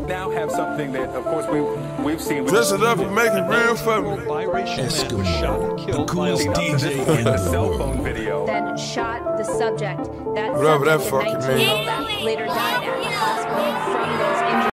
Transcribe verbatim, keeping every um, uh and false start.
now have something that, of course, we, we've seen. Dress it up and make it real for me. Eskimo, the coolest D J in the the cell world. phone video. Then shot the subject. That Whatever that subject in fucking nineteen means. later died at the hospital from those